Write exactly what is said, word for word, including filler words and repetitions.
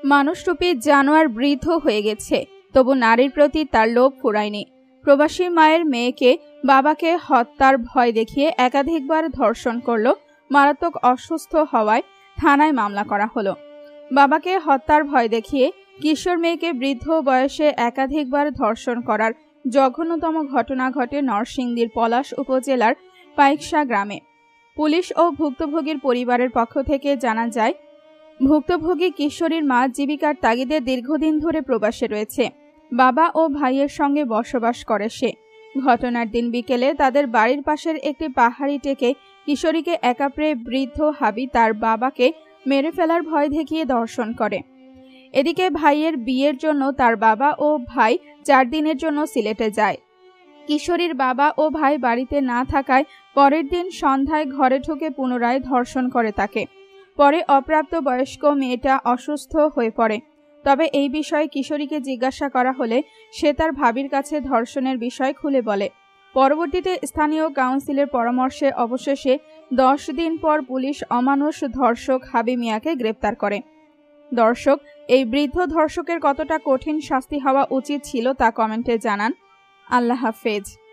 মানুষরূপী জানোয়ার বৃদ্ধ হয়ে গেছে, তবু নারীর প্রতি তার লোভ ফুরায়নি। প্রবাসী মায়ের মেয়েকে বাবাকে হত্যার ভয় দেখিয়ে একাধিকবার ধর্ষণ করল, মারাত্মক অসুস্থ হওয়ায় থানায় মামলা করা হলো। বাবাকে হত্যার ভয় দেখিয়ে কিশোর মেয়েকে বৃদ্ধ বয়সে একাধিকবার ধর্ষণ করার জঘন্যতম ঘটনা ঘটে নরসিংদীর পলাশ উপজেলার পাইকশা গ্রামে। পুলিশ ও ভুক্তভোগীর পরিবারের পক্ষ থেকে জানা যায়, ভুক্তভোগী কিশোরীর মা জীবিকার তাগিদে দীর্ঘদিন ধরে প্রবাসে রয়েছে। বাবা ও ভাইয়ের সঙ্গে বসবাস করে সে। ঘটনার দিন বিকেলে তাদের বাড়ির পাশের একটি পাহাড়ি টেকে কিশোরীকে একা পেয়ে বৃদ্ধ হাবি তার বাবাকে মেরে ফেলার ভয় দেখিয়ে ধর্ষণ করে। এদিকে ভাইয়ের বিয়ের জন্য তার বাবা ও ভাই চার দিনের জন্য সিলেটে যায়। কিশোরীর বাবা ও ভাই বাড়িতে না থাকায় পরের দিন সন্ধ্যায় ঘরে ঢুকে পুনরায় ধর্ষণ করে তাকে। পরে অপ্রাপ্ত বয়স্ক মেয়েটা অসুস্থ হয়ে পড়ে। তবে এই বিষয়ে কিশোরীকে জিজ্ঞাসা করা হলে সে তার ভাবির কাছে ধর্ষণের বিষয় খুলে বলে। পরবর্তীতে স্থানীয় কাউন্সিলের পরামর্শে অবশেষে দশ দিন পর পুলিশ অমানুষ ধর্ষক হাবি মিয়াকে গ্রেপ্তার করে। দর্শক, এই বৃদ্ধ ধর্ষকের কতটা কঠিন শাস্তি হওয়া উচিত ছিল তা কমেন্টে জানান। আল্লাহ হাফেজ।